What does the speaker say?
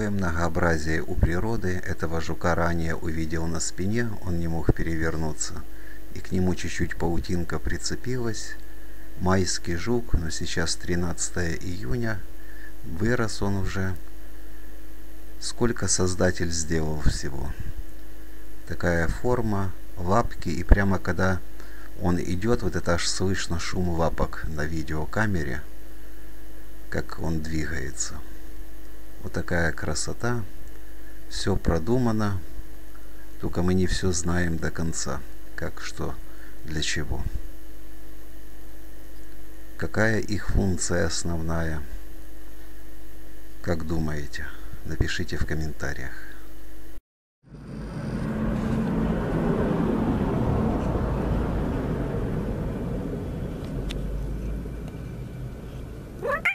Какое многообразие у природы! Этого жука ранее увидел на спине, он не мог перевернуться. И к нему чуть-чуть паутинка прицепилась. Майский жук, но сейчас 13 июня. Вырос он уже. Сколько создатель сделал всего. Такая форма, лапки, и прямо когда он идет, вот это аж слышно шум лапок на видеокамере, как он двигается. Вот такая красота. Все продумано, только мы не все знаем до конца, как, что, для чего. Какая их функция основная? Как думаете? Напишите в комментариях. What?